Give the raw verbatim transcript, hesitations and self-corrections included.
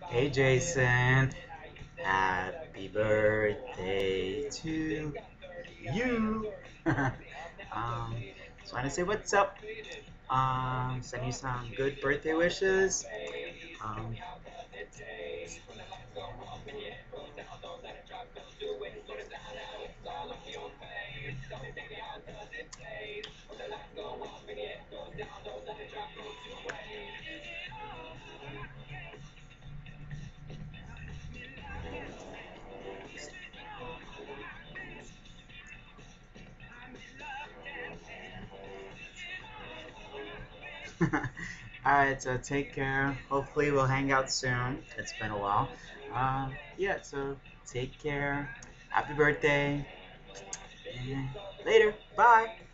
Hey Jason, happy birthday to you. um, just want to say what's up. Um, send you some good birthday wishes. Um, Alright, so take care. Hopefully we'll hang out soon. It's been a while. Um, yeah, so take care. Happy birthday. And later. Bye.